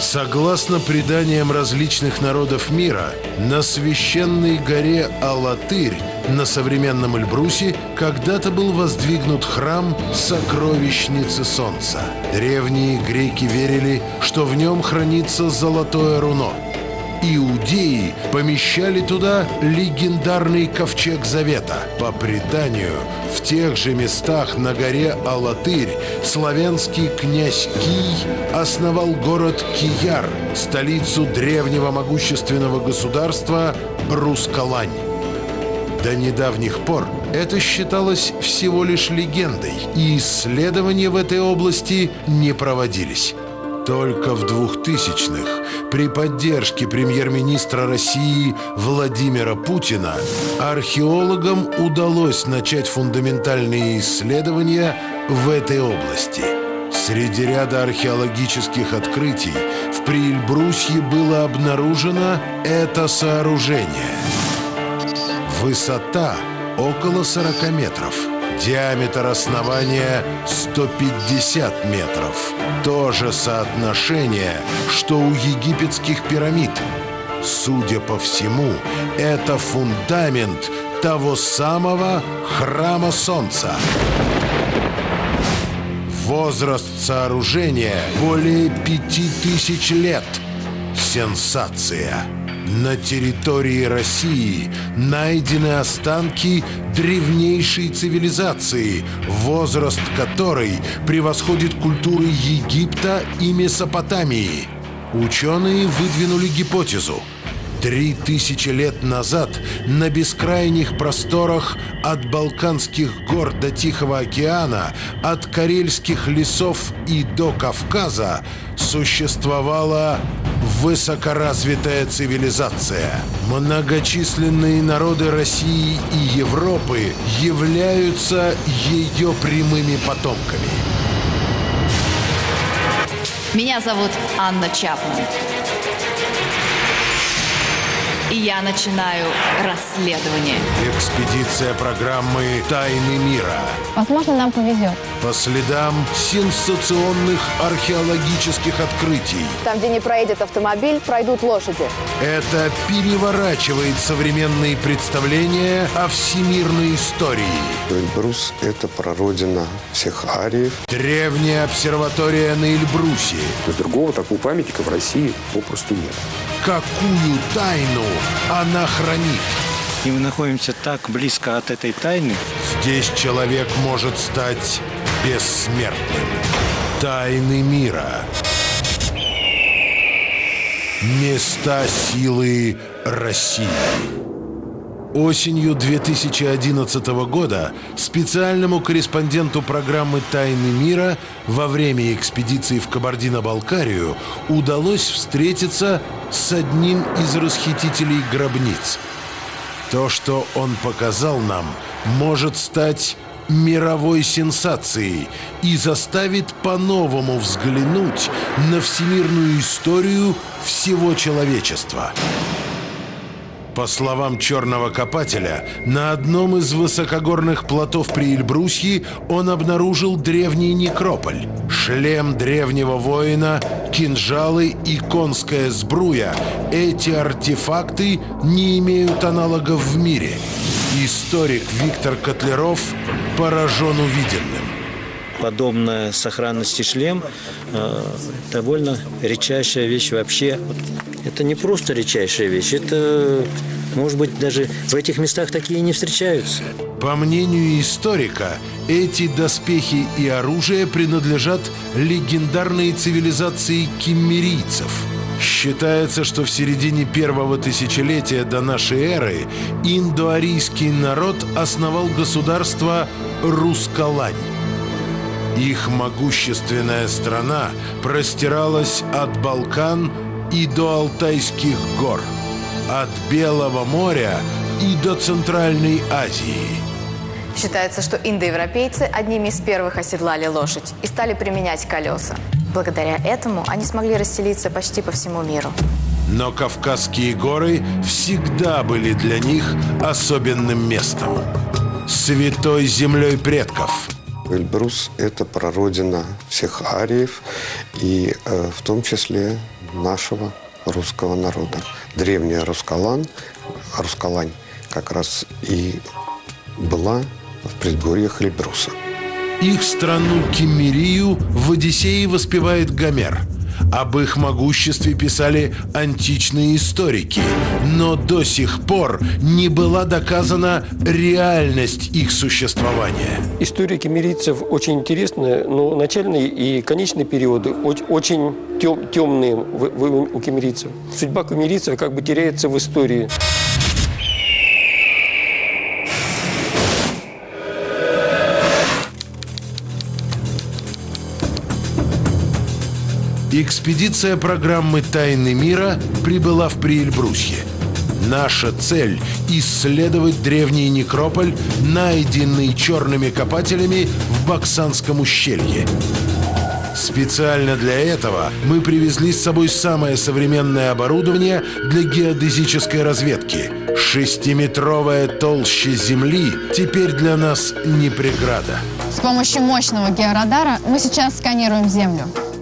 Согласно преданиям различных народов мира, на священной горе Алатырь на современном Эльбрусе когда-то был воздвигнут храм сокровищницы Солнца. Древние греки верили, что в нем хранится золотое руно. Иудеи помещали туда легендарный ковчег Завета. По преданию, в тех же местах на горе Алатырь славянский князь Кий основал город Кияр, столицу древнего могущественного государства Рускалань. До недавних пор это считалось всего лишь легендой, и исследования в этой области не проводились. Только в 2000-х при поддержке премьер-министра России Владимира Путина археологам удалось начать фундаментальные исследования в этой области. Среди ряда археологических открытий в Приэльбрусье было обнаружено это сооружение. Высота около 40 метров. Диаметр основания 150 метров. То же соотношение, что у египетских пирамид. Судя по всему, это фундамент того самого храма Солнца. Возраст сооружения более 5000 лет. Сенсация! На территории России найдены останки древнейшей цивилизации, возраст которой превосходит культуры Египта и Месопотамии. Ученые выдвинули гипотезу. 3000 лет назад на бескрайних просторах от Балканских гор до Тихого океана, от Карельских лесов и до Кавказа существовала высокоразвитая цивилизация. Многочисленные народы России и Европы являются ее прямыми потомками. Меня зовут Анна Чапман. И я начинаю расследование. Экспедиция программы «Тайны мира». Возможно, нам повезет. По следам сенсационных археологических открытий. Там, где не проедет автомобиль, пройдут лошади. Это переворачивает современные представления о всемирной истории. Эльбрус – это прародина всех ариев. Древняя обсерватория на Эльбрусе. То есть другого такого памятника в России попросту нет. Какую тайну она хранит? И мы находимся так близко от этой тайны. Здесь человек может стать бессмертным. Тайны мира. Места силы России. Осенью 2011 года специальному корреспонденту программы «Тайны мира» во время экспедиции в Кабардино-Балкарию удалось встретиться с одним из расхитителей гробниц. То, что он показал нам, может стать мировой сенсацией и заставит по-новому взглянуть на всемирную историю всего человечества. По словам черного копателя, на одном из высокогорных плотов при Эльбрусье он обнаружил древний некрополь. Шлем древнего воина, кинжалы и конская сбруя. Эти артефакты не имеют аналогов в мире. Историк Виктор Котляров поражен увиденным. Подобная сохранности шлем довольно редчайшая вещь вообще. Это не просто редчайшая вещь, это, может быть, даже в этих местах такие не встречаются. По мнению историка, эти доспехи и оружие принадлежат легендарной цивилизации киммерийцев. Считается, что в середине первого тысячелетия до нашей эры индоарийский народ основал государство Рускалань. Их могущественная страна простиралась от Балкан и до Алтайских гор, от Белого моря и до Центральной Азии. Считается, что индоевропейцы одними из первых оседлали лошадь и стали применять колеса. Благодаря этому они смогли расселиться почти по всему миру. Но Кавказские горы всегда были для них особенным местом. Святой землей предков. Эльбрус – это прародина всех ариев, и в том числе нашего русского народа. Древняя Рускалань как раз и была в предгорьях Эльбруса. Их страну Киммерию в «Одиссее» воспевает Гомер. Об их могуществе писали античные историки, но до сих пор не была доказана реальность их существования. История киммерийцев очень интересная, но начальные и конечные периоды очень темные у киммерийцев. Судьба киммерийцев как бы теряется в истории. Экспедиция программы «Тайны мира» прибыла в Приэльбрусье. Наша цель – исследовать древний некрополь, найденный черными копателями в Баксанском ущелье. Специально для этого мы привезли с собой самое современное оборудование для геодезической разведки. 6-метровая толща земли теперь для нас не преграда. С помощью мощного георадара мы сейчас сканируем Землю.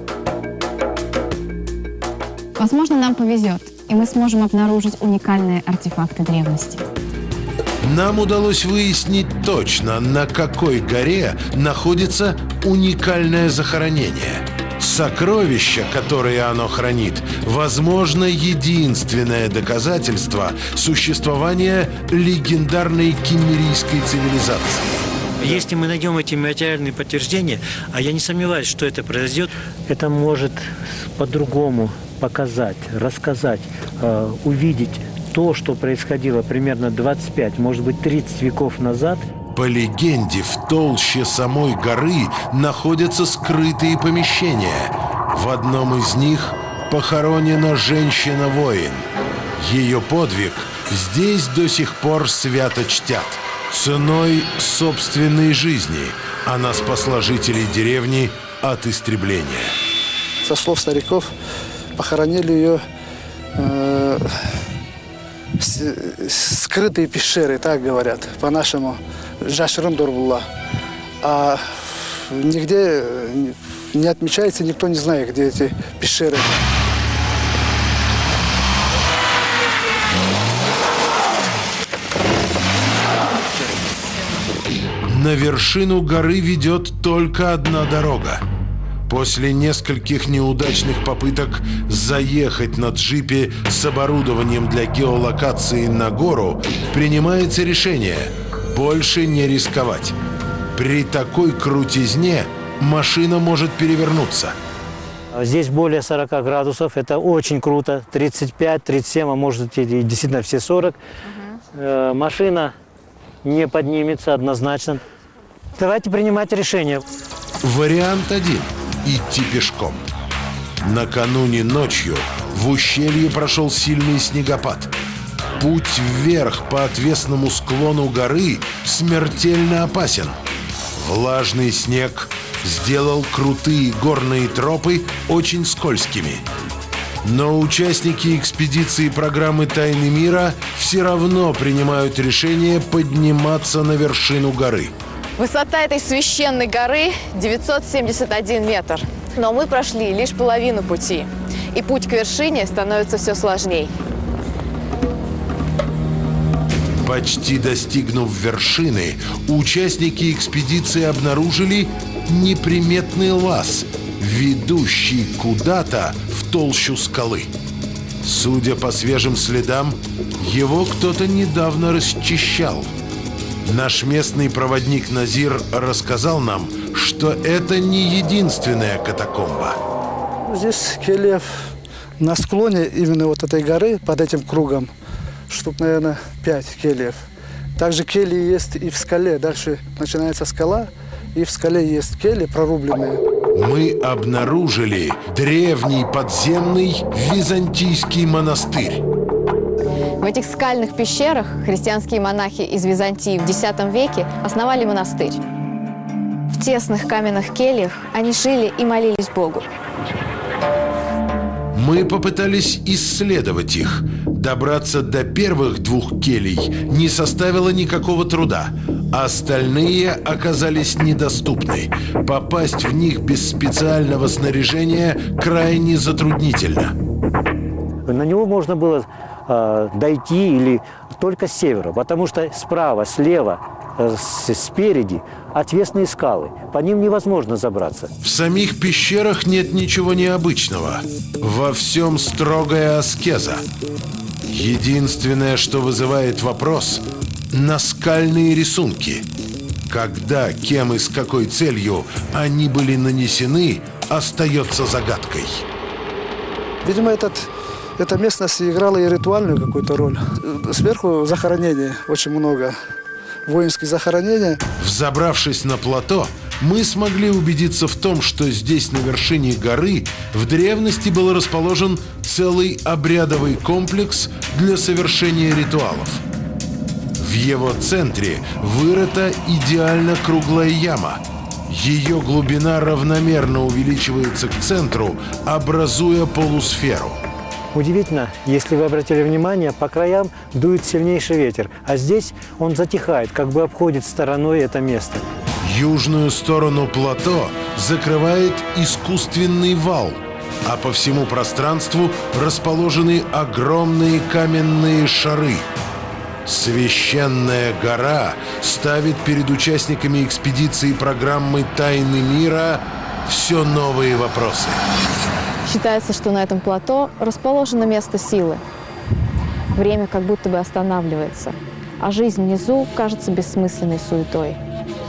Возможно, нам повезет, и мы сможем обнаружить уникальные артефакты древности. Нам удалось выяснить точно, на какой горе находится уникальное захоронение. Сокровища, которые оно хранит, возможно, единственное доказательство существования легендарной киммерийской цивилизации. Если мы найдем эти материальные подтверждения, а я не сомневаюсь, что это произойдет, это может по-другому показать, рассказать, увидеть то, что происходило примерно 25, может быть, 30 веков назад. По легенде, в толще самой горы находятся скрытые помещения. В одном из них похоронена женщина-воин. Ее подвиг здесь до сих пор свято чтят. Ценой собственной жизни она спасла жителей деревни от истребления. Со слов стариков, похоронили ее скрытые пещеры, так говорят, по-нашему, Жашрын-Дурбулла. А нигде не отмечается, никто не знает, где эти пещеры. На вершину горы ведет только одна дорога. После нескольких неудачных попыток заехать на джипе с оборудованием для геолокации на гору, принимается решение больше не рисковать. При такой крутизне машина может перевернуться. Здесь более 40 градусов, это очень круто, 35, 37, а может и действительно все 40. Машина не поднимется однозначно. Давайте принимать решение. Вариант 1. Идти пешком. Накануне ночью в ущелье прошел сильный снегопад. Путь вверх по отвесному склону горы смертельно опасен. Влажный снег сделал крутые горные тропы очень скользкими. Но участники экспедиции программы «Тайны мира» все равно принимают решение подниматься на вершину горы. Высота этой священной горы 971 метр. Но мы прошли лишь половину пути. И путь к вершине становится все сложней. Почти достигнув вершины, участники экспедиции обнаружили неприметный лаз, ведущий куда-то в толщу скалы. Судя по свежим следам, его кто-то недавно расчищал. Наш местный проводник Назир рассказал нам, что это не единственная катакомба. Здесь кельев на склоне именно вот этой горы, под этим кругом, штук, наверное, 5 кельев. Также кельи есть и в скале. Дальше начинается скала, и в скале есть кельи прорубленные. Мы обнаружили древний подземный византийский монастырь. В этих скальных пещерах христианские монахи из Византии в X веке основали монастырь. В тесных каменных кельях они жили и молились Богу. Мы попытались исследовать их. Добраться до первых 2 келий не составило никакого труда. Остальные оказались недоступны. Попасть в них без специального снаряжения крайне затруднительно. На него можно было дойти или только с севера, потому что справа, слева, спереди отвесные скалы. По ним невозможно забраться. В самих пещерах нет ничего необычного. Во всем строгая аскеза. Единственное, что вызывает вопрос – наскальные рисунки. Когда, кем и с какой целью они были нанесены, остается загадкой. Видимо, эта местность играла и ритуальную какую-то роль. Сверху захоронений очень много. Воинские захоронения. Взобравшись на плато, мы смогли убедиться в том, что здесь, на вершине горы, в древности был расположен целый обрядовый комплекс для совершения ритуалов. В его центре вырыта идеально круглая яма. Ее глубина равномерно увеличивается к центру, образуя полусферу. Удивительно, если вы обратили внимание, по краям дует сильнейший ветер, а здесь он затихает, как бы обходит стороной это место. Южную сторону плато закрывает искусственный вал, а по всему пространству расположены огромные каменные шары. Священная гора ставит перед участниками экспедиции программы «Тайны мира» все новые вопросы. Считается, что на этом плато расположено место силы. Время как будто бы останавливается, а жизнь внизу кажется бессмысленной суетой.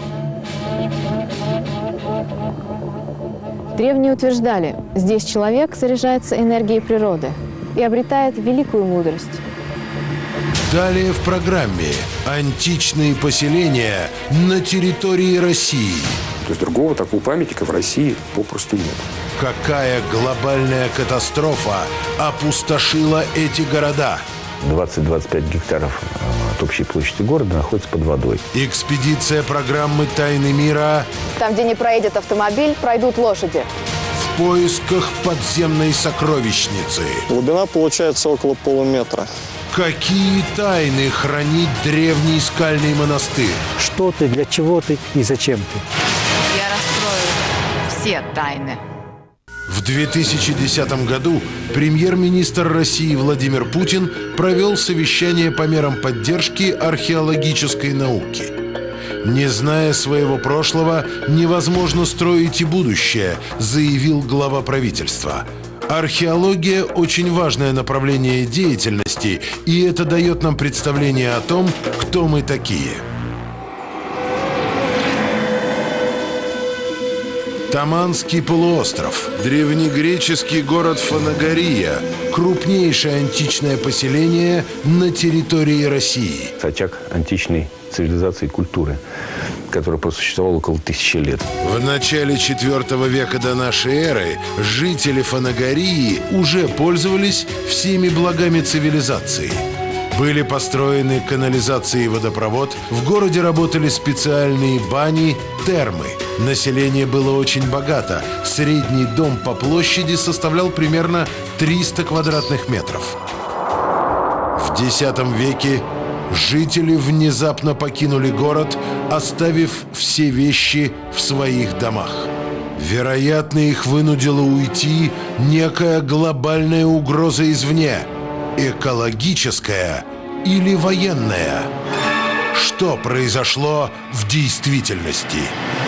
Древние утверждали, здесь человек заряжается энергией природы и обретает великую мудрость. Далее в программе античные поселения на территории России. То есть другого такого памятника в России попросту нет. Какая глобальная катастрофа опустошила эти города? 20-25 гектаров от общей площади города находится под водой. Экспедиция программы «Тайны мира». Там, где не проедет автомобиль, пройдут лошади. В поисках подземной сокровищницы. Глубина получается около полуметра. Какие тайны хранит древний скальный монастырь? Что ты, для чего ты и зачем ты? Я раскрою все тайны. В 2010 году премьер-министр России Владимир Путин провел совещание по мерам поддержки археологической науки. Не зная своего прошлого, невозможно строить и будущее, заявил глава правительства. Археология – очень важное направление деятельности, и это дает нам представление о том, кто мы такие. Таманский полуостров, древнегреческий город Фанагория, крупнейшее античное поселение на территории России. Очаг античной цивилизации и культуры, которая просуществовала около 1000 лет. В начале IV века до нашей эры жители Фанагории уже пользовались всеми благами цивилизации. Были построены канализация и водопровод, в городе работали специальные бани, термы. Население было очень богато. Средний дом по площади составлял примерно 300 квадратных метров. В X веке жители внезапно покинули город, оставив все вещи в своих домах. Вероятно, их вынудила уйти некая глобальная угроза извне. Экологическая или военная? Что произошло в действительности?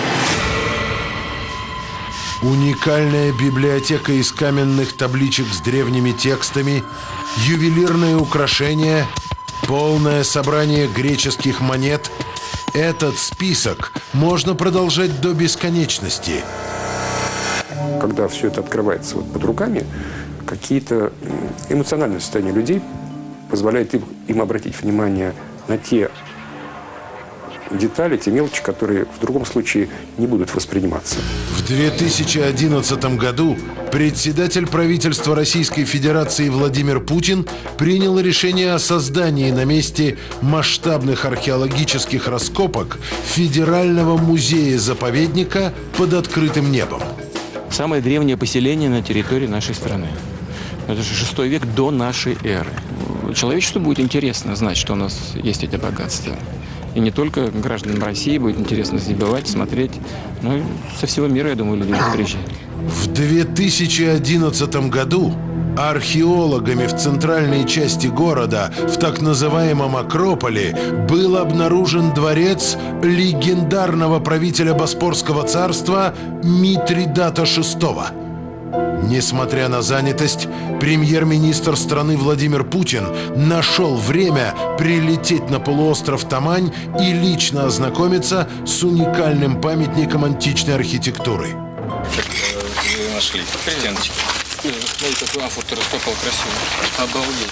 Уникальная библиотека из каменных табличек с древними текстами, ювелирные украшения, полное собрание греческих монет. Этот список можно продолжать до бесконечности. Когда все это открывается под руками, какие-то эмоциональные состояния людей позволяют им обратить внимание на те детали, те мелочи, которые в другом случае не будут восприниматься. В 2011 году председатель правительства Российской Федерации Владимир Путин принял решение о создании на месте масштабных археологических раскопок Федерального музея-заповедника под открытым небом. Самое древнее поселение на территории нашей страны. Это же VI век до нашей эры. Человечеству будет интересно знать, что у нас есть эти богатства. И не только гражданам России будет интересно здесь бывать, смотреть. Но и со всего мира, я думаю, люди будут приезжать. В 2011 году Археологами в центральной части города, в так называемом Акрополе, был обнаружен дворец легендарного правителя Боспорского царства Митридата VI. Несмотря на занятость, премьер-министр страны Владимир Путин нашел время прилететь на полуостров Тамань и лично ознакомиться с уникальным памятником античной архитектуры. Нашли стеночки. Смотри, какой амфор ты раскопал красиво. Обалдеть.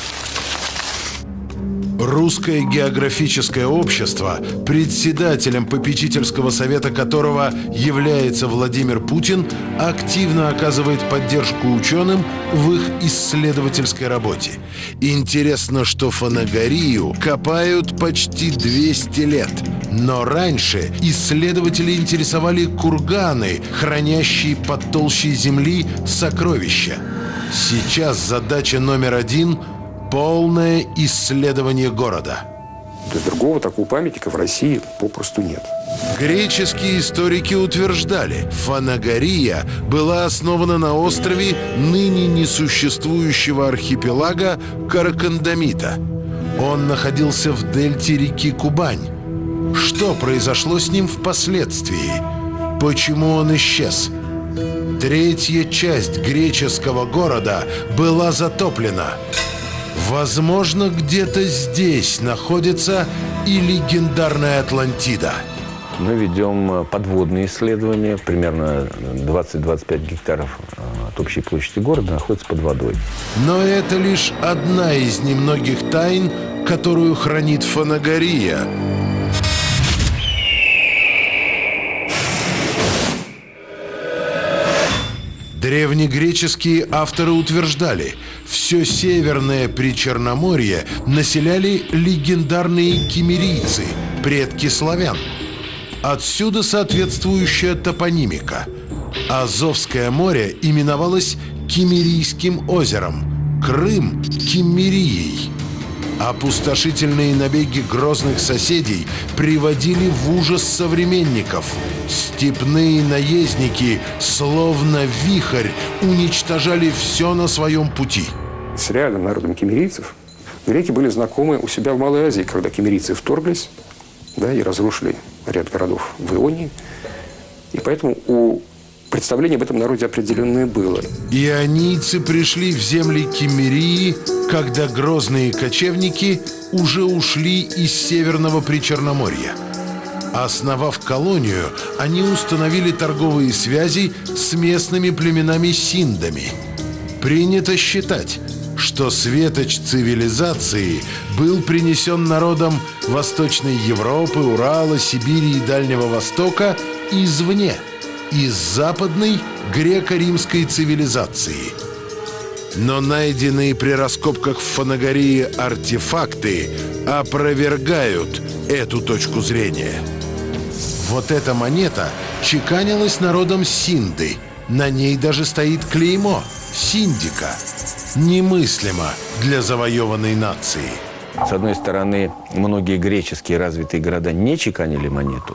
Русское географическое общество, председателем попечительского совета которого является Владимир Путин, активно оказывает поддержку ученым в их исследовательской работе. Интересно, что Фанагорию копают почти 200 лет. Но раньше исследователи интересовали курганы, хранящие под толщей земли сокровища. Сейчас задача номер один – полное исследование города. То есть другого такого памятника в России попросту нет. Греческие историки утверждали, Фанагория была основана на острове ныне несуществующего архипелага Каракандамита. Он находился в дельте реки Кубань. Что произошло с ним впоследствии? Почему он исчез? Третья часть греческого города была затоплена. Возможно, где-то здесь находится и легендарная Атлантида. Мы ведем подводные исследования. Примерно 20-25 гектаров от общей площади города находится под водой. Но это лишь одна из немногих тайн, которую хранит Фанагория. Древнегреческие авторы утверждали, все северное Причерноморье населяли легендарные киммерийцы, предки славян. Отсюда соответствующая топонимика. Азовское море именовалось Киммерийским озером, Крым – Киммерией. Опустошительные набеги грозных соседей приводили в ужас современников. Степные наездники, словно вихрь, уничтожали все на своем пути. С реальным народом киммерийцев греки были знакомы у себя в Малой Азии, когда киммерийцы вторглись, да, и разрушили ряд городов в Ионии. И поэтому у представление об этом народе определенное было. Ионийцы пришли в земли Киммерии, когда грозные кочевники уже ушли из Северного Причерноморья. Основав колонию, они установили торговые связи с местными племенами синдами. Принято считать, что светоч цивилизации был принесен народам Восточной Европы, Урала, Сибири и Дальнего Востока извне, из западной греко-римской цивилизации. Но найденные при раскопках в Фанагории артефакты опровергают эту точку зрения. Вот эта монета чеканилась народом Синды. На ней даже стоит клеймо «Синдика». Немыслимо для завоеванной нации. С одной стороны, многие греческие развитые города не чеканили монету,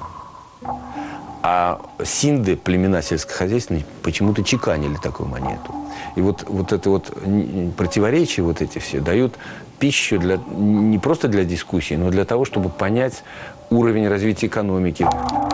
а синды, племена сельскохозяйственные, почему-то чеканили такую монету. И вот это вот противоречия, вот эти все, дают пищу для, не просто для дискуссии, но для того, чтобы понять уровень развития экономики.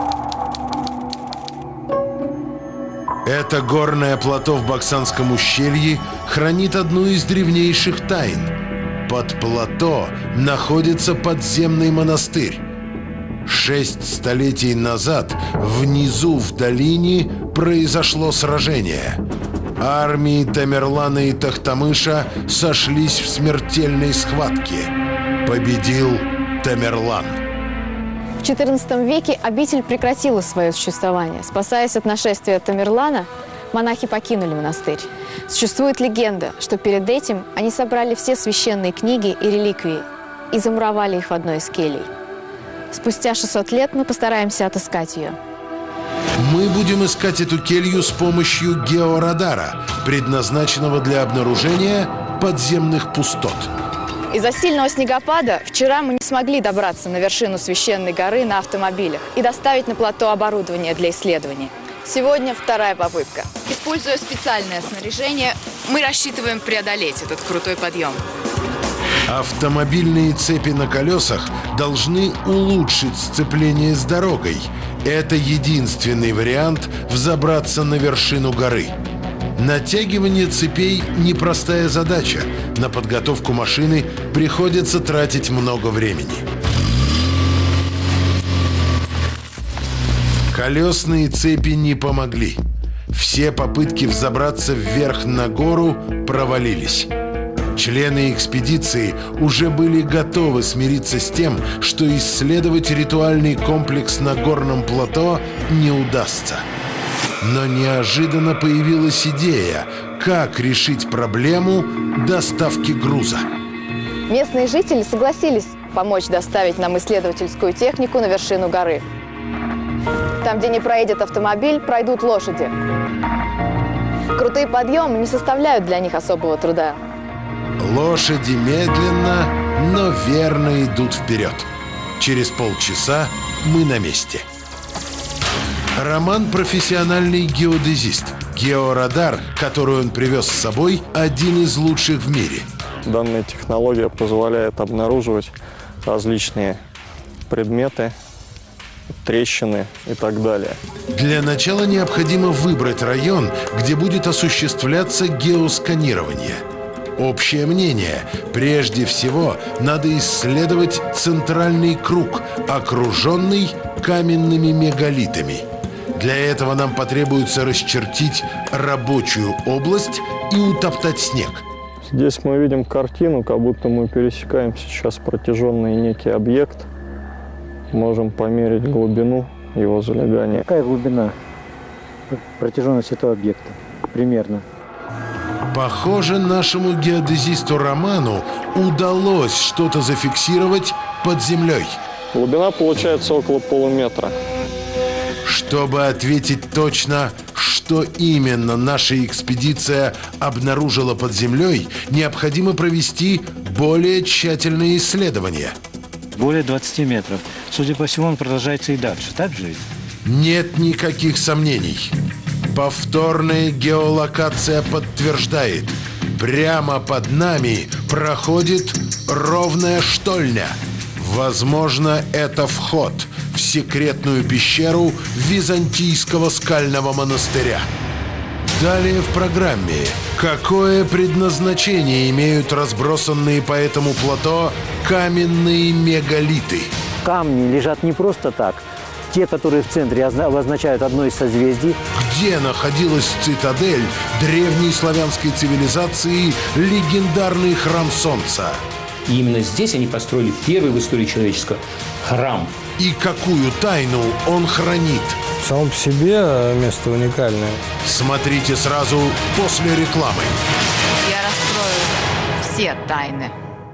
Это горное плато в Баксанском ущелье хранит одну из древнейших тайн. Под плато находится подземный монастырь. 6 столетий назад внизу в долине произошло сражение. Армии Тамерлана и Тохтамыша сошлись в смертельной схватке. Победил Тамерлан. В XIV веке обитель прекратила свое существование. Спасаясь от нашествия Тамерлана, монахи покинули монастырь. Существует легенда, что перед этим они собрали все священные книги и реликвии и замуровали их в одной из келий. Спустя 600 лет мы постараемся отыскать ее. Мы будем искать эту келью с помощью георадара, предназначенного для обнаружения подземных пустот. Из-за сильного снегопада вчера мы не смогли добраться на вершину священной горы на автомобилях и доставить на плато оборудование для исследований. Сегодня вторая попытка. Используя специальное снаряжение, мы рассчитываем преодолеть этот крутой подъем. Автомобильные цепи на колесах должны улучшить сцепление с дорогой. Это единственный вариант взобраться на вершину горы. Натягивание цепей – непростая задача. На подготовку машины приходится тратить много времени. Колесные цепи не помогли. Все попытки взобраться вверх на гору провалились. Члены экспедиции уже были готовы смириться с тем, что исследовать ритуальный комплекс на горном плато не удастся. Но неожиданно появилась идея, как решить проблему доставки груза. Местные жители согласились помочь доставить нам исследовательскую технику на вершину горы. Там, где не проедет автомобиль, пройдут лошади. Крутые подъемы не составляют для них особого труда. Лошади медленно, но верно идут вперед. Через полчаса мы на месте. Роман – профессиональный геодезист. Георадар, который он привез с собой, один из лучших в мире. Данная технология позволяет обнаруживать различные предметы, трещины и так далее. Для начала необходимо выбрать район, где будет осуществляться геосканирование. Общее мнение – прежде всего надо исследовать центральный круг, окруженный каменными мегалитами. Для этого нам потребуется расчертить рабочую область и утоптать снег. Здесь мы видим картину, как будто мы пересекаем сейчас протяженный некий объект. Можем померить глубину его залегания. Какая глубина протяженность этого объекта примерно? Похоже, нашему геодезисту Роману удалось что-то зафиксировать под землей. Глубина получается около полуметра. Чтобы ответить точно, что именно наша экспедиция обнаружила под землей, необходимо провести более тщательные исследования. Более 20 метров. Судя по всему, он продолжается и дальше. Так же? Нет никаких сомнений. Повторная геолокация подтверждает. Прямо под нами проходит ровная штольня. Возможно, это вход в секретную пещеру Византийского скального монастыря. Далее в программе. Какое предназначение имеют разбросанные по этому плато каменные мегалиты? Камни лежат не просто так. Те, которые в центре, обозначают одно из созвездий. Где находилась цитадель древней славянской цивилизации, легендарный храм Солнца? И именно здесь они построили первый в истории человечества храм. И какую тайну он хранит? Сам по себе место уникальное. Смотрите сразу после рекламы. Я раскрою все тайны.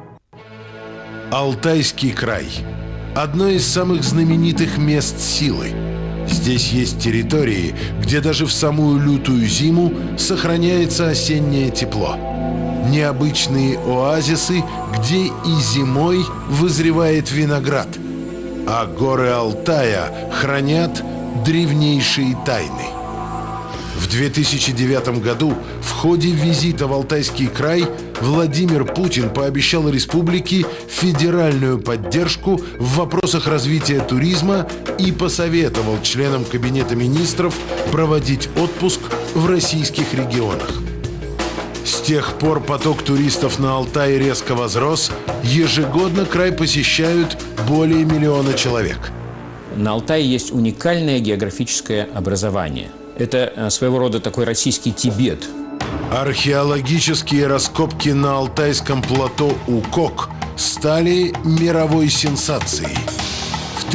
Алтайский край. Одно из самых знаменитых мест силы. Здесь есть территории, где даже в самую лютую зиму сохраняется осеннее тепло. Необычные оазисы, где и зимой вызревает виноград. А горы Алтая хранят древнейшие тайны. В 2009 году в ходе визита в Алтайский край Владимир Путин пообещал республике федеральную поддержку в вопросах развития туризма и посоветовал членам Кабинета министров проводить отпуск в российских регионах. С тех пор поток туристов на Алтае резко возрос. Ежегодно край посещают более 1 миллиона человек. На Алтае есть уникальное географическое образование. Это своего рода такой российский Тибет. Археологические раскопки на алтайском плато Укок стали мировой сенсацией. В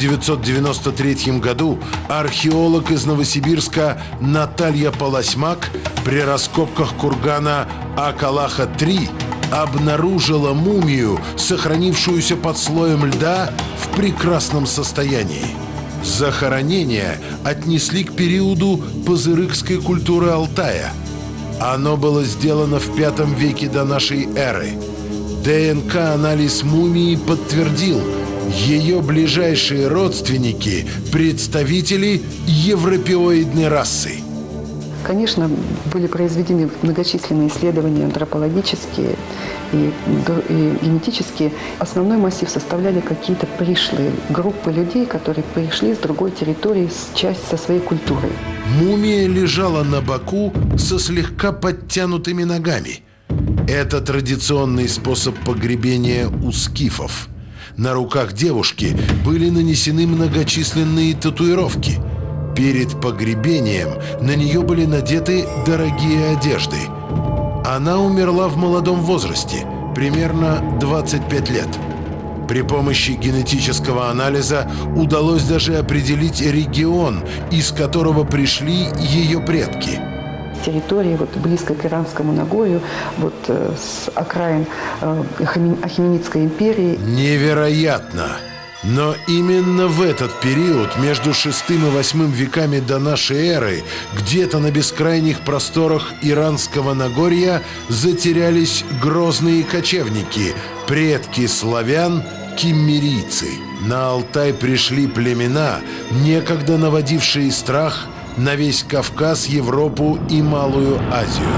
1993 году археолог из Новосибирска Наталья Полосьмак при раскопках кургана Акалаха-3 обнаружила мумию, сохранившуюся под слоем льда в прекрасном состоянии. Захоронение отнесли к периоду пазырыкской культуры Алтая. Оно было сделано в V веке до нашей эры. ДНК-анализ мумии подтвердил, ее ближайшие родственники – представители европеоидной расы. Конечно, были произведены многочисленные исследования антропологические и генетические. Основной массив составляли какие-то пришлые группы людей, которые пришли с другой территории, со своей культурой. Мумия лежала на боку со слегка подтянутыми ногами. Это традиционный способ погребения у скифов. На руках девушки были нанесены многочисленные татуировки. Перед погребением на нее были надеты дорогие одежды. Она умерла в молодом возрасте, примерно 25 лет. При помощи генетического анализа удалось даже определить регион, из которого пришли ее предки. Территории близко к Иранскому Нагорью, с окраин Ахеменидской империи. Невероятно! Но именно в этот период, между VI и VIII веками до нашей эры, где-то на бескрайних просторах Иранского Нагорья затерялись грозные кочевники, предки славян, киммерийцы. На Алтай пришли племена, некогда наводившие страх на весь Кавказ, Европу и Малую Азию.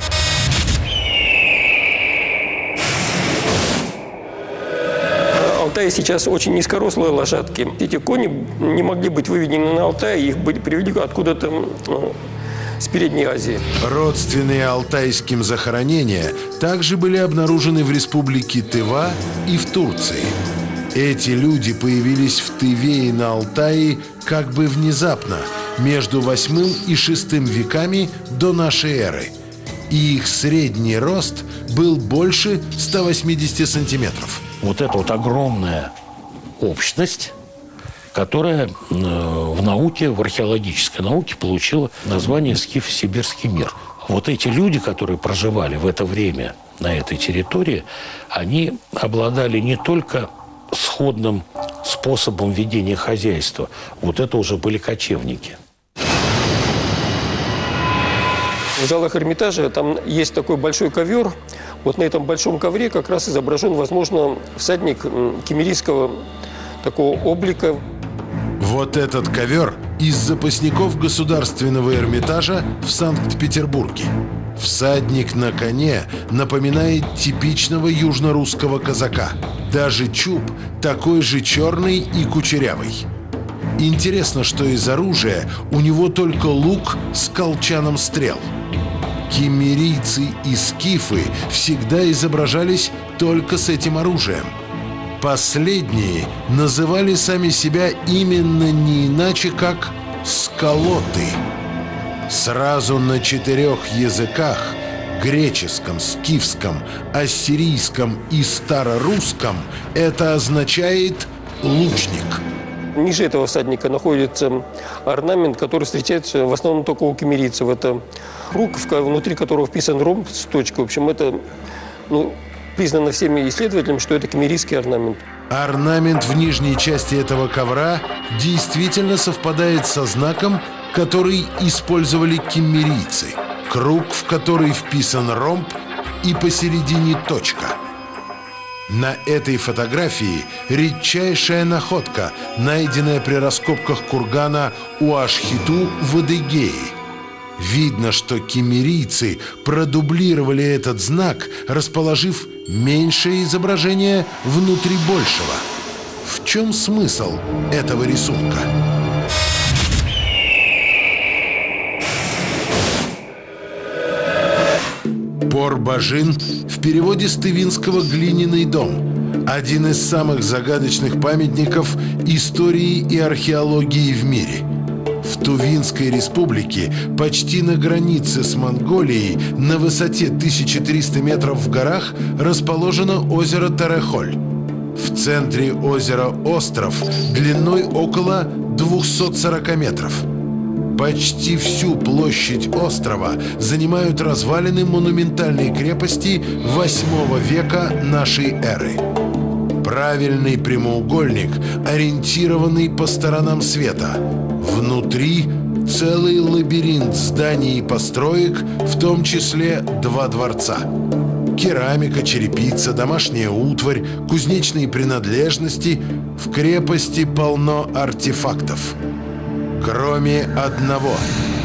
Алтай сейчас очень низкорослые лошадки. Эти кони не могли быть выведены на Алтай, их были приведены откуда-то с Передней Азии. Родственные алтайским захоронения также были обнаружены в республике Тыва и в Турции. Эти люди появились в Тыве и на Алтае как бы внезапно, между VIII и VI веками до нашей эры. И их средний рост был больше 180 сантиметров. Вот это вот огромная общность, которая в науке, в археологической науке получила название «Скифо-Сибирский мир». Вот эти люди, которые проживали в это время на этой территории, они обладали не только сходным способом ведения хозяйства. Вот это уже были кочевники. В залах Эрмитажа там есть такой большой ковер. Вот на этом большом ковре как раз изображен, возможно, всадник киммерийского такого облика. Вот этот ковер из запасников Государственного Эрмитажа в Санкт-Петербурге. Всадник на коне напоминает типичного южно-русского казака. Даже чуб такой же черный и кучерявый. Интересно, что из оружия у него только лук с колчаном стрел. Киммерийцы и скифы всегда изображались только с этим оружием. Последние называли сами себя именно не иначе, как «скалоты». Сразу на 4 языках – греческом, скифском, ассирийском и старорусском – это означает «лучник». Ниже этого всадника находится орнамент, который встречается в основном только у киммерийцев. Это круг, внутри которого вписан ромб с точкой. В общем, это признано всеми исследователями, что это киммерийский орнамент. Орнамент в нижней части этого ковра действительно совпадает со знаком, который использовали киммерийцы. Круг, в который вписан ромб, и посередине точка. На этой фотографии редчайшая находка, найденная при раскопках кургана Уаш-Хиту в Адыгее. Видно, что киммерийцы продублировали этот знак, расположив меньшее изображение внутри большего. В чем смысл этого рисунка? Пор-Бажин в переводе с тывинского «глиняный дом» – один из самых загадочных памятников истории и археологии в мире. В Тувинской республике, почти на границе с Монголией, на высоте 1300 метров в горах, расположено озеро Терехоль. В центре озера остров длиной около 240 метров. Почти всю площадь острова занимают развалины монументальной крепости VIII века нашей эры. Правильный прямоугольник, ориентированный по сторонам света. Внутри целый лабиринт зданий и построек, в том числе 2 дворца. Керамика, черепица, домашняя утварь, кузнечные принадлежности. В крепости полно артефактов. Кроме одного.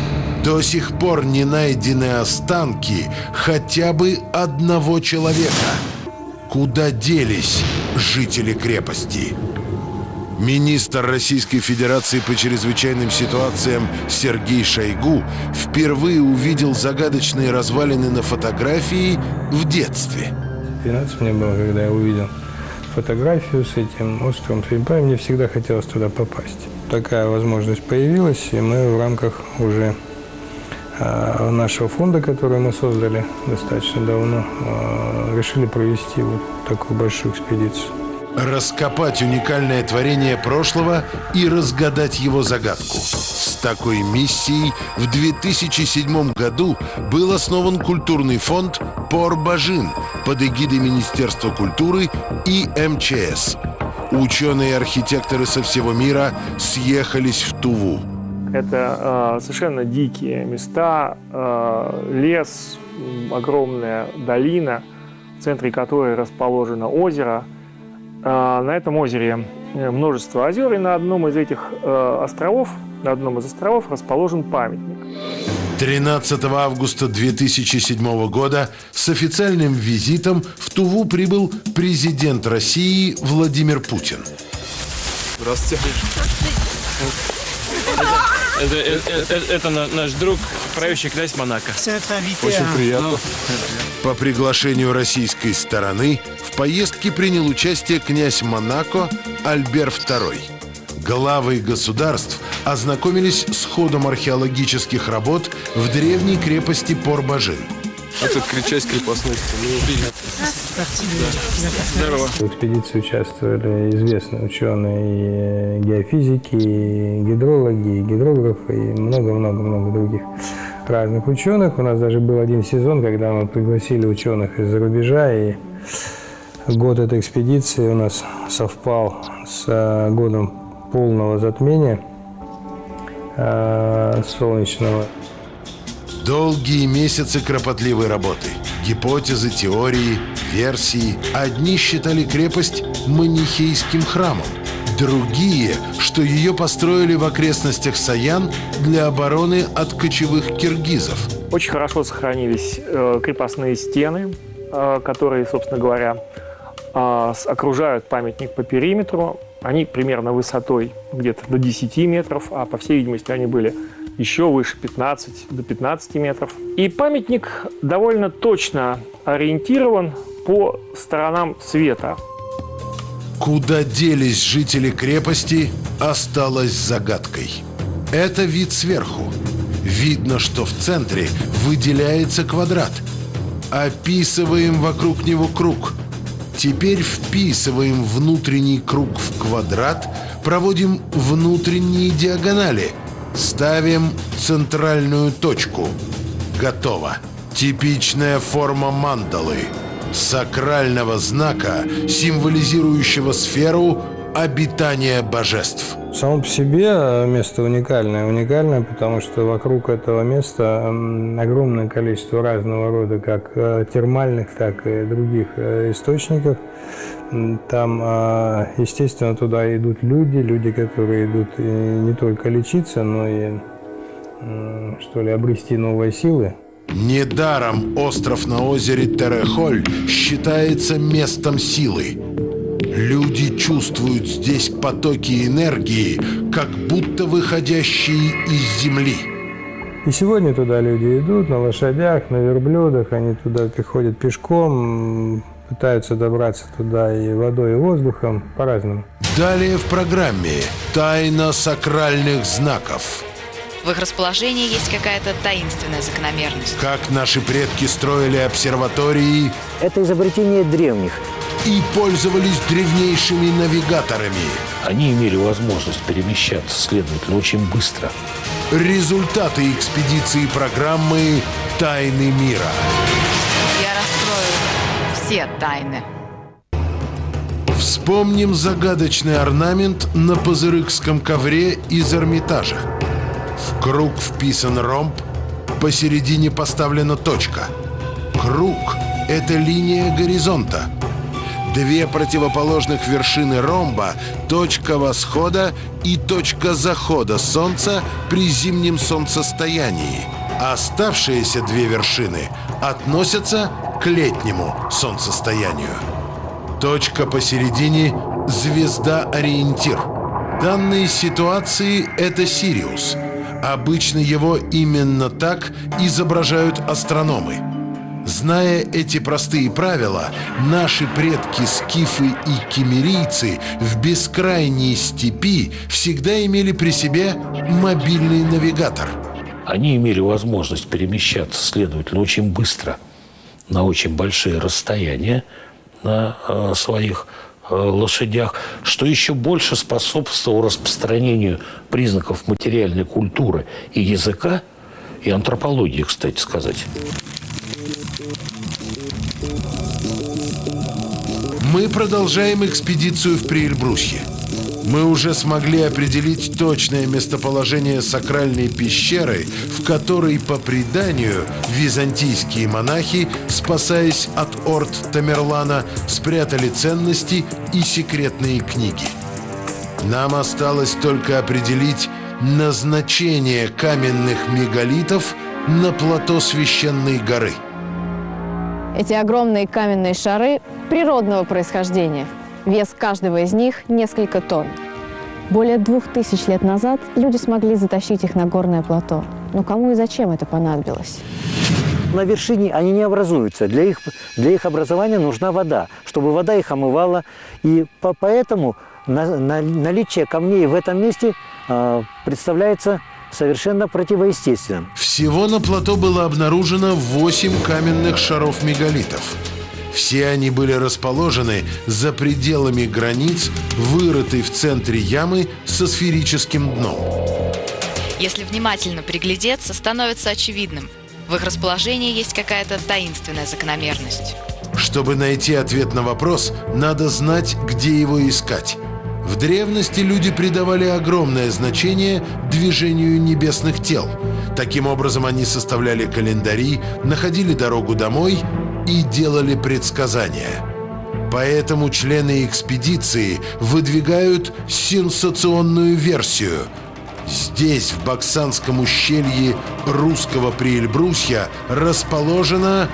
До сих пор не найдены останки хотя бы одного человека. Куда делись жители крепости? Министр Российской Федерации по чрезвычайным ситуациям Сергей Шойгу впервые увидел загадочные развалины на фотографии в детстве. 12 мне было, когда я увидел фотографию с этим островом Трипай. Мне всегда хотелось туда попасть. Такая возможность появилась, и мы в рамках уже нашего фонда, который мы создали достаточно давно, решили провести вот такую большую экспедицию. Раскопать уникальное творение прошлого и разгадать его загадку. С такой миссией в 2007 году был основан культурный фонд «Пор-Бажин» под эгидой Министерства культуры и МЧС. Ученые и архитекторы со всего мира съехались в Туву. Это совершенно дикие места, лес, огромная долина, в центре которой расположено озеро. На этом озере множество озер, и на одном из этих островов, расположен памятник. 13 августа 2007 года с официальным визитом в Туву прибыл президент России Владимир Путин. Здравствуйте. Это наш друг, правящий князь Монако. Очень приятно. По приглашению российской стороны в поездке принял участие князь Монако Альбер II. Главы государств ознакомились с ходом археологических работ в древней крепости Пор-Бажин. Это часть крепостной стены. Здорово. В экспедиции участвовали известные ученые, и геофизики, и гидрологи, и гидрографы, и много-много-много других разных ученых. У нас даже был один сезон, когда мы пригласили ученых из-за рубежа, и год этой экспедиции у нас совпал с годом полного затмения солнечного. Долгие месяцы кропотливой работы. Гипотезы, теории, версии. Одни считали крепость манихейским храмом. Другие, что ее построили в окрестностях Саян для обороны от кочевых киргизов. Очень хорошо сохранились крепостные стены, которые, собственно говоря, окружают памятник по периметру. Они примерно высотой где-то до 10 метров, а по всей видимости они были еще выше, 15 до 15 метров. И памятник довольно точно ориентирован по сторонам света. Куда делись жители крепости, осталось загадкой. Это вид сверху. Видно, что в центре выделяется квадрат. Описываем вокруг него круг. Теперь вписываем внутренний круг в квадрат, проводим внутренние диагонали. Ставим центральную точку. Готово. Типичная форма мандалы. Сакрального знака, символизирующего сферу обитания божеств. Само по себе место уникальное. Уникальное, потому что вокруг этого места огромное количество разного рода, как термальных, так и других источников. Там, естественно, туда идут люди, которые идут не только лечиться, но и, что ли, обрести новые силы. Недаром остров на озере Терехоль считается местом силы. Люди чувствуют здесь потоки энергии, как будто выходящие из земли. И сегодня туда люди идут на лошадях, на верблюдах, они туда приходят пешком, пытаются добраться туда и водой, и воздухом, по-разному. Далее в программе «Тайна сакральных знаков». В их расположении есть какая-то таинственная закономерность. Как наши предки строили обсерватории. Это изобретение древних. И пользовались древнейшими навигаторами. Они имели возможность перемещаться, следовательно, очень быстро. Результаты экспедиции программы «Тайны мира». Я раскрою все тайны. Вспомним загадочный орнамент на пазырыкском ковре из Эрмитажа. В круг вписан ромб, посередине поставлена точка. Круг – это линия горизонта. Две противоположных вершины ромба – точка восхода и точка захода Солнца при зимнем солнцестоянии. Оставшиеся две вершины относятся к летнему солнцестоянию. Точка посередине – звезда-ориентир. В данной ситуации это Сириус. Обычно его именно так изображают астрономы. Зная эти простые правила, наши предки скифы и киммерийцы в бескрайней степи всегда имели при себе мобильный навигатор. Они имели возможность перемещаться, следовательно, очень быстро, на очень большие расстояния на своих лошадях, что еще больше способствовало распространению признаков материальной культуры и языка, и антропологии, кстати сказать. Мы продолжаем экспедицию в Приэльбрусье. Мы уже смогли определить точное местоположение сакральной пещеры, в которой, по преданию, византийские монахи, спасаясь от орд Тамерлана, спрятали ценности и секретные книги. Нам осталось только определить назначение каменных мегалитов на плато Священной горы. Эти огромные каменные шары природного происхождения. Вес каждого из них несколько тонн. Более 2000 лет назад люди смогли затащить их на горное плато. Но кому и зачем это понадобилось? На вершине они не образуются. Для их образования нужна вода, чтобы вода их омывала. И поэтому наличие камней в этом месте представляется совершенно противоестественным. Всего на плато было обнаружено 8 каменных шаров мегалитов. Все они были расположены за пределами границ, вырытой в центре ямы со сферическим дном. Если внимательно приглядеться, становится очевидным. В их расположении есть какая-то таинственная закономерность. Чтобы найти ответ на вопрос, надо знать, где его искать. В древности люди придавали огромное значение движению небесных тел. Таким образом, они составляли календари, находили дорогу домой и делали предсказания. Поэтому члены экспедиции выдвигают сенсационную версию. Здесь, в Баксанском ущелье русского Приэльбрусья, расположена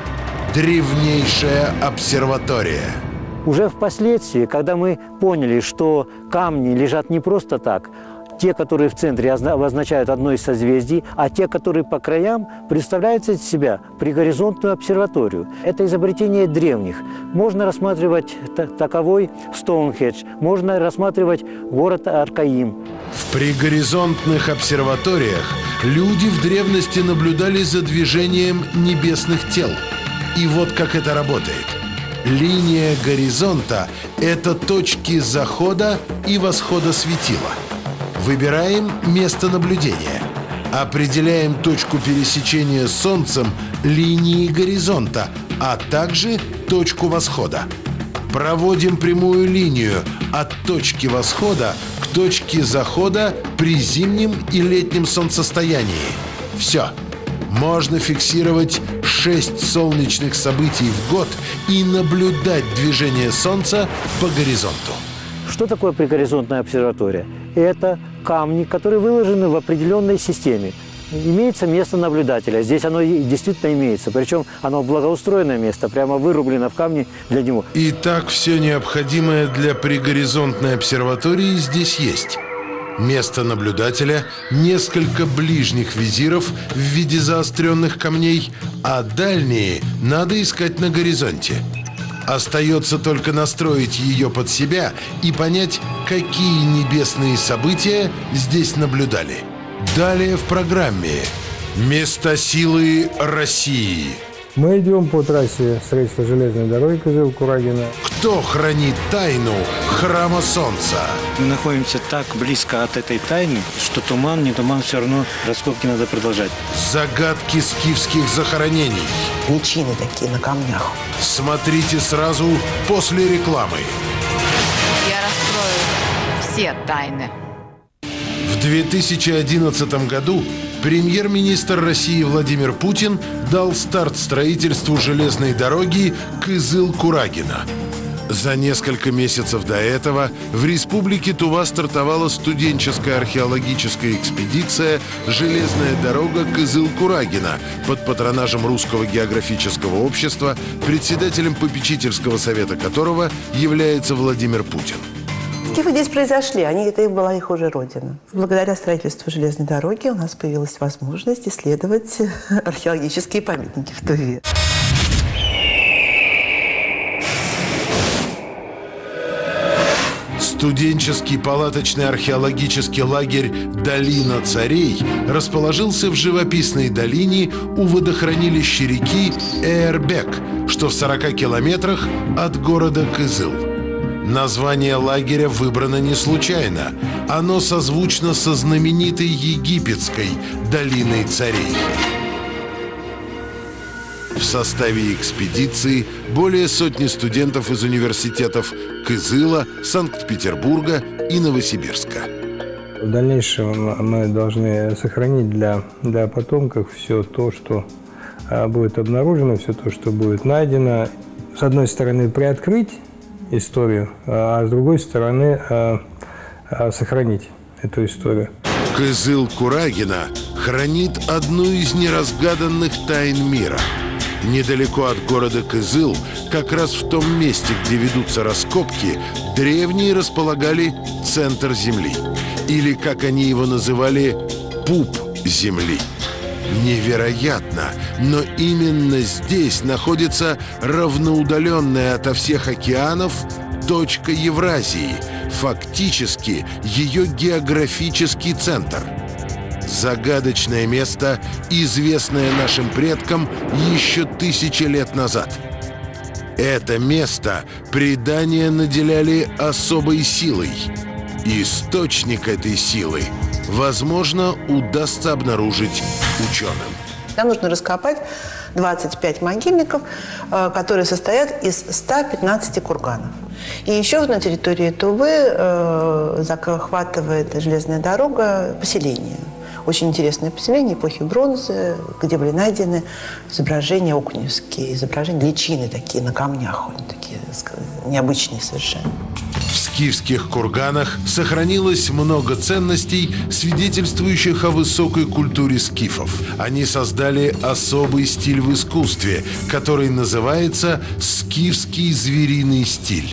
древнейшая обсерватория. Уже впоследствии, когда мы поняли, что камни лежат не просто так, те, которые в центре, обозначают одно из созвездий, а те, которые по краям, представляют из себя пригоризонтную обсерваторию. Это изобретение древних. Можно рассматривать таковой Стоунхендж, можно рассматривать город Аркаим. В пригоризонтных обсерваториях люди в древности наблюдали за движением небесных тел. И вот как это работает. Линия горизонта – это точки захода и восхода светила. Выбираем место наблюдения. Определяем точку пересечения с Солнцем линии горизонта, а также точку восхода. Проводим прямую линию от точки восхода к точке захода при зимнем и летнем солнцестоянии. Все. Можно фиксировать 6 солнечных событий в год и наблюдать движение Солнца по горизонту. Что такое пригоризонтная обсерватория? Это камни, которые выложены в определенной системе. Имеется место наблюдателя. Здесь оно действительно имеется. Причем оно благоустроенное место, прямо вырублено в камне для него. Итак, все необходимое для пригоризонтной обсерватории здесь есть. Место наблюдателя, несколько ближних визиров в виде заостренных камней, а дальние надо искать на горизонте. Остается только настроить ее под себя и понять, какие небесные события здесь наблюдали. Далее в программе «Места силы России». Мы идем по трассе строительства железной дороги Кызыл-Курагина. Кто хранит тайну храма Солнца? Мы находимся так близко от этой тайны, что туман, не туман, все равно раскопки надо продолжать. Загадки скифских захоронений. Личины такие на камнях. Смотрите сразу после рекламы. Я раскрою все тайны. В 2011 году премьер-министр России Владимир Путин дал старт строительству железной дороги Кызыл-Курагина. За несколько месяцев до этого в республике Тува стартовала студенческая археологическая экспедиция «Железная дорога Кызыл-Курагина» под патронажем Русского географического общества, председателем попечительского совета которого является Владимир Путин. Скифы здесь произошли, это была их уже родина. Благодаря строительству железной дороги у нас появилась возможность исследовать археологические памятники в Туве. Студенческий палаточный археологический лагерь «Долина царей» расположился в живописной долине у водохранилища реки Эрбек, что в 40 километрах от города Кызыл. Название лагеря выбрано не случайно. Оно созвучно со знаменитой египетской «Долиной царей». В составе экспедиции более сотни студентов из университетов Кызыла, Санкт-Петербурга и Новосибирска. В дальнейшем мы должны сохранить для потомков все то, что будет обнаружено, все то, что будет найдено. С одной стороны, приоткрыть историю, а с другой стороны, сохранить эту историю. Кызыл-Курагина хранит одну из неразгаданных тайн мира. Недалеко от города Кызыл, как раз в том месте, где ведутся раскопки, древние располагали центр Земли. Или, как они его называли, пуп Земли. Невероятно, но именно здесь находится равноудаленная ото всех океанов точка Евразии, фактически ее географический центр. Загадочное место, известное нашим предкам еще 1000 лет назад. Это место предания наделяли особой силой. Источник этой силы, возможно, удастся обнаружить ученым. Нам нужно раскопать 25 могильников, которые состоят из 115 курганов. И еще на территории Тувы захватывает железная дорога поселение. Очень интересное поселение эпохи бронзы, где были найдены изображения окуневские, изображения личины такие на камнях, они такие необычные совершенно. В скифских курганах сохранилось много ценностей, свидетельствующих о высокой культуре скифов. Они создали особый стиль в искусстве, который называется скифский звериный стиль.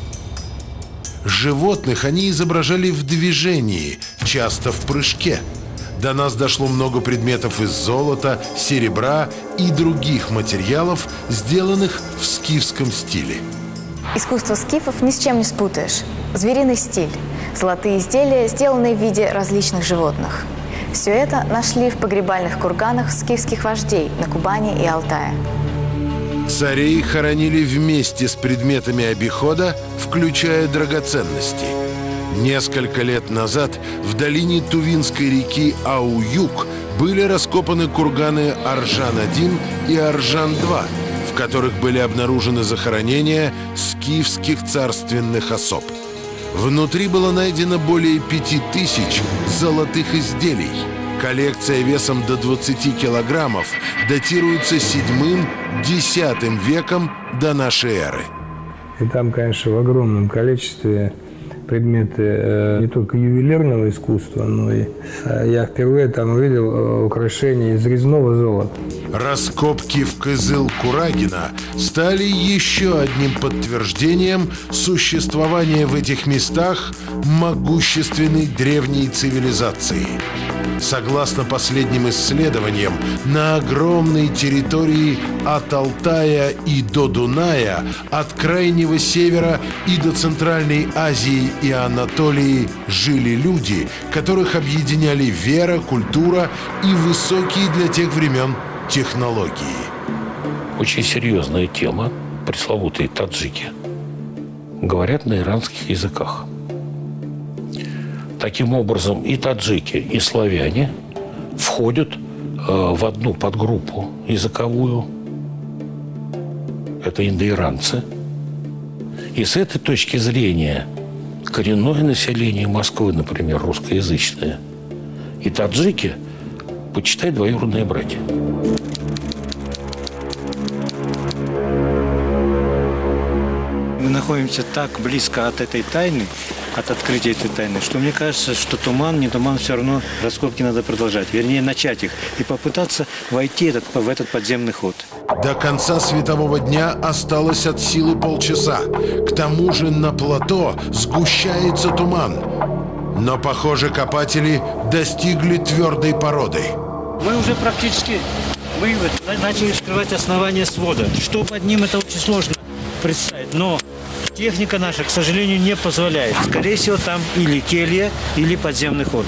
Животных они изображали в движении, часто в прыжке. До нас дошло много предметов из золота, серебра и других материалов, сделанных в скифском стиле. Искусство скифов ни с чем не спутаешь. Звериный стиль, золотые изделия, сделанные в виде различных животных. Все это нашли в погребальных курганах скифских вождей на Кубани и Алтае. Царей хоронили вместе с предметами обихода, включая драгоценности. Несколько лет назад в долине Тувинской реки Ауюк были раскопаны курганы Аржан-1 и Аржан-2, в которых были обнаружены захоронения скифских царственных особ. Внутри было найдено более 5000 золотых изделий. Коллекция весом до 20 килограммов датируется 7-10 веком до нашей эры. И там, конечно, в огромном количестве предметы не только ювелирного искусства, но и я впервые там увидел украшения из резного золота. Раскопки в Кызыл-Курагина стали еще одним подтверждением существования в этих местах могущественной древней цивилизации. Согласно последним исследованиям, на огромной территории от Алтая и до Дуная, от Крайнего Севера и до Центральной Азии и Анатолии жили люди, которых объединяли вера, культура и высокие для тех времен технологии. Очень серьезная тема, пресловутые таджики, говорят на иранских языках. Таким образом, и таджики, и славяне входят в одну подгруппу языковую. Это индоиранцы. И с этой точки зрения коренное население Москвы, например, русскоязычное, и таджики, почитай, двоюродные братья. Мы находимся так близко от этой тайны, от открытия этой тайны, что мне кажется, что туман, не туман, все равно раскопки надо продолжать. Вернее, начать их и попытаться войти в этот подземный ход. До конца светового дня осталось от силы полчаса. К тому же на плато сгущается туман. Но, похоже, копатели достигли твердой породы. Мы уже практически начали вскрывать основание свода. Что под ним, это очень сложно представить. Но техника наша, к сожалению, не позволяет. Скорее всего, там или келья, или подземный ход.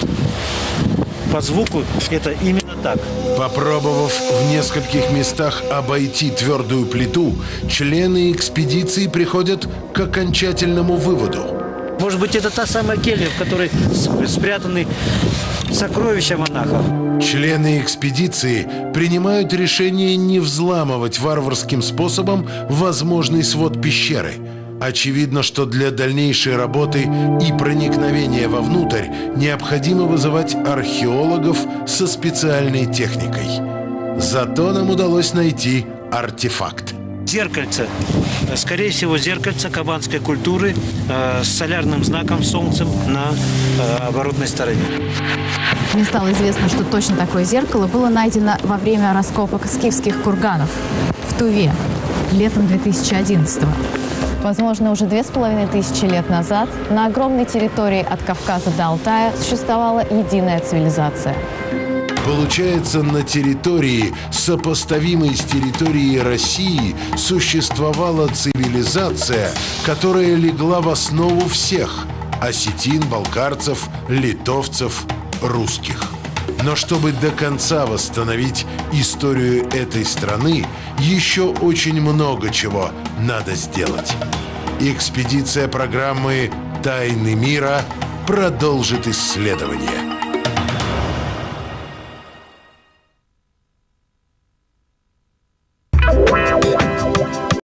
По звуку это именно так. Попробовав в нескольких местах обойти твердую плиту, члены экспедиции приходят к окончательному выводу. Может быть, это та самая келья, в которой спрятаны сокровища монахов. Члены экспедиции принимают решение не взламывать варварским способом возможный свод пещеры. Очевидно, что для дальнейшей работы и проникновения вовнутрь необходимо вызывать археологов со специальной техникой. Зато нам удалось найти артефакт. Зеркальце. Скорее всего, зеркальце кабанской культуры с солярным знаком солнцем на оборотной стороне. Мне стало известно, что точно такое зеркало было найдено во время раскопок скифских курганов в Туве летом 2011-го. Возможно, уже 2500 лет назад на огромной территории от Кавказа до Алтая существовала единая цивилизация. Получается, на территории, сопоставимой с территорией России, существовала цивилизация, которая легла в основу всех – осетин, балкарцев, литовцев, русских. Но чтобы до конца восстановить историю этой страны, еще очень много чего надо сделать. Экспедиция программы «Тайны мира» продолжит исследование.